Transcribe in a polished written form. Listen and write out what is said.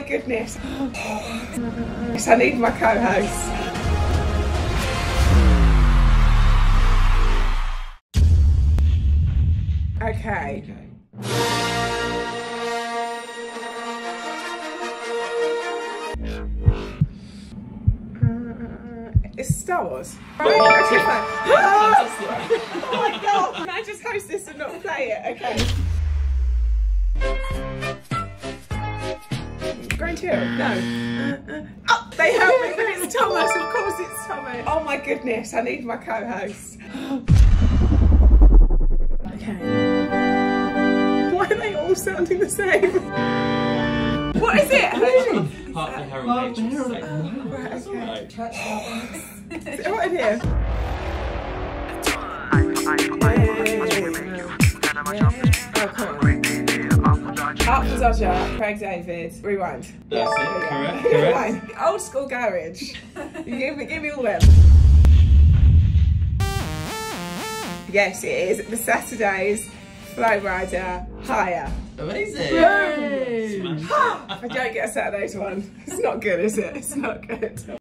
goodness. I need my co-host. Okay. It's Star Wars. Right? Okay, fine. Oh my god! Can I just host this and not play it? Okay. Green Hill? No. Oh, they help me, but it's Thomas. Of course it's Thomas. Oh my goodness, I need my co-host. Okay. Why are they all sounding the same? What is it? Part of the Herald Matrix. Right, okay. Is it right in here? Oh, come on. Up for Zodger, Craig David. Rewind. That's it, correct. Rewind. Old school garage. Give me all them. Yes, it is. The Saturdays Flow Rider Hire. Amazing. Yay! I don't get a Saturdays one. It's not good, is it? It's not good.